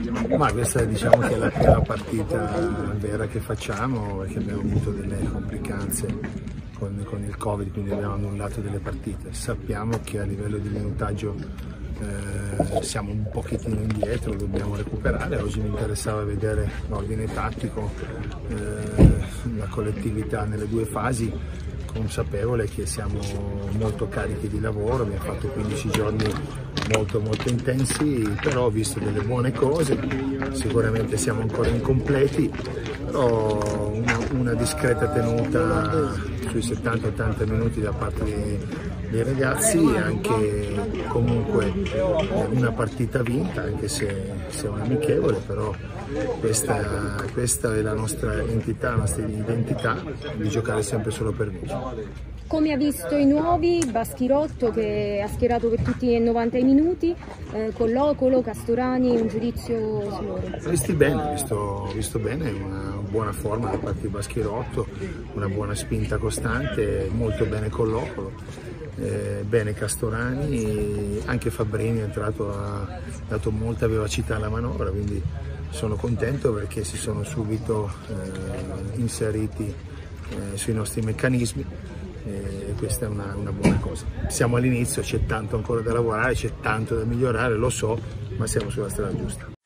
Ma questa diciamo che è la prima partita vera che facciamo, perché abbiamo avuto delle complicanze con il Covid, quindi abbiamo annullato delle partite. Sappiamo che a livello di minutaggio siamo un pochettino indietro, dobbiamo recuperare. Oggi mi interessava vedere l'ordine tattico, la collettività nelle due fasi, consapevole che siamo molto carichi di lavoro, abbiamo fatto 15 giorni molto intensi, però ho visto delle buone cose, sicuramente siamo ancora incompleti, però una discreta tenuta sui 70-80 minuti da parte dei ragazzi, anche comunque una partita vinta, anche se è un amichevole, però questa è la nostra entità, la nostra identità di giocare sempre solo per vincere. Come ha visto i nuovi, Baschirotto che ha schierato per tutti i 90 minuti, Collocolo, Castorani, un giudizio su loro? Visti bene, visto bene, una buona forma da parte di Baschirotto, una buona spinta costante, molto bene Collocolo, bene Castorani, anche Fabbrini è entrato, ha dato molta vivacità alla manovra, quindi sono contento perché si sono subito inseriti sui nostri meccanismi. E questa è una buona cosa. Siamo all'inizio, c'è tanto ancora da lavorare, c'è tanto da migliorare, lo so, ma siamo sulla strada giusta.